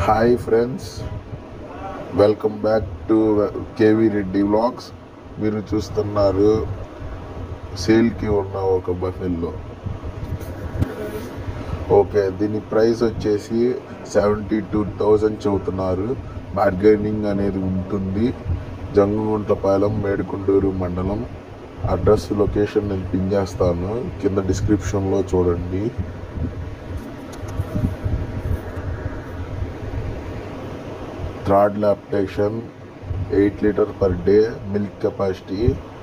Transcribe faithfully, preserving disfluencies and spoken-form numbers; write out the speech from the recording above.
Hi friends, welcome back to KV Reddy vlogs. మీరు చూస్తున్నారు సేల్కి ఉన్న ఒక బఫెల్లో. ఓకే, దీని ప్రైస్ వచ్చేసి సెవెంటీ టూ థౌజండ్ చెబుతున్నారు. బార్గెనింగ్ అనేది ఉంటుంది. జంగుగుంట్లపాలెం, మేడికొండూరు మండలం. అడ్రస్, లొకేషన్ నేను పిన్ చేస్తాను, కింద డిస్క్రిప్షన్లో చూడండి. Third lactation, eight litre per day milk capacity.